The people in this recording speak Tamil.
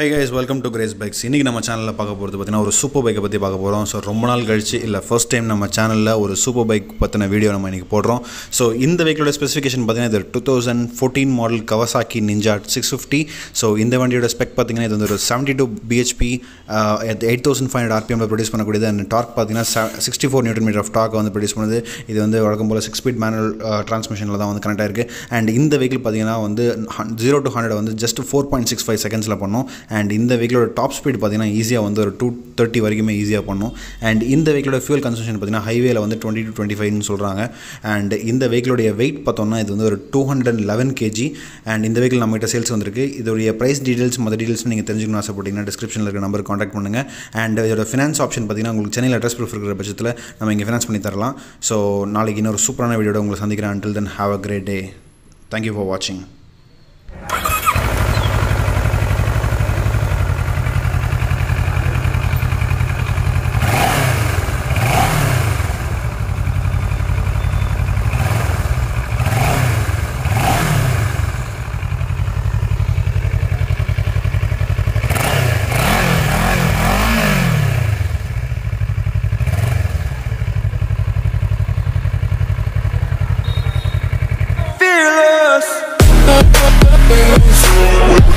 Hi guys, welcome to Grace Bikes. இன்னைக்கு நம்ம சேனல்ல பார்க்க போறது பாத்தீங்கன்னா ஒரு சூப்பர் பைக்கை பத்தி பார்க்க போறோம். சோ ரொம்ப நாள் கழிச்சு இல்ல ஃபர்ஸ்ட் டைம் நம்ம சேனல்ல ஒரு சூப்பர் பைக் பத்தின வீடியோ நம்ம இன்னைக்கு போடுறோம். சோ இந்த வெஹிக்கிளோட ஸ்பெசிஃபிகேஷன் பாத்தீங்கன்னா இது 2014 மாடல் Kawasaki Ninja 650. சோ இந்த வண்டியோட ஸ்பெக் பாத்தீங்கன்னா இது வந்து ஒரு 72 bhp at 8500 rpm ல ப்ரொடியூஸ் பண்ணக்கூடியது. and டார்க் பாத்தீங்கன்னா 64 Nm of டார்க் வந்து ப்ரொடியூஸ் பண்ணுது. இது வந்து வழக்கம் போல 6 ஸ்பீட் மேனுவல் டிரான்ஸ்மிஷன்ல தான் வந்து கனெக்ட் ஆயிருக்கு. and இந்த வெஹிக்கிள் பாத்தீங்கன்னா வந்து 0 to 100 வந்து just 4.65 செகண்ட்ஸ்ல பண்ணும். and இந்த வெஹிக்கிளோட டாப் ஸ்பீட் பார்த்தீங்கன்னா ஈஸியாக வந்து ஒரு 230 வரைக்குமே ஈஸியாக பண்ணும். அண்ட் இந்த வெஹிக்கிளோட ஃபியூல் கன்சம்ஷன் பார்த்தீங்கன்னா ஹைவேல வந்து 20 to 25ன்னு சொல்கிறாங்க. அண்ட் இந்த வெஹிக்கிளோடைய வெயிட் பார்த்தோம்னா இது வந்து ஒரு 211 kg. அண்ட் இந்த வெஹிக்கிள் நம்மகிட்ட சேல்ஸ் வந்திருக்கு. இதோடைய ப்ரைஸ் டீடைல்ஸ் மற்ற டீடைல்ஸ் நீங்கள் தெரிஞ்சுக்கணும் ஆசைப்பட்டீங்கன்னா டிஸ்கிரிப்ஷனில் இருக்கிற நம்பருக்கு காண்டாக்ட் பண்ணுங்கள். அண்ட் இதோட ஃபினான்ஸ் ஆப்ஷன் பார்த்தீங்கன்னா உங்களுக்கு சென்னையில் அட்ரஸ் ப்ரூஃப் இருக்கிற பட்சத்தில் நம்ம இங்கே ஃபினான்ஸ் பண்ணி தரலாம். ஸோ நாளைக்கு இன்னொரு சூப்பரான வீடியோட உங்களை சந்திக்கிறேன். until then have a great day. Thank you for watching. Fearless.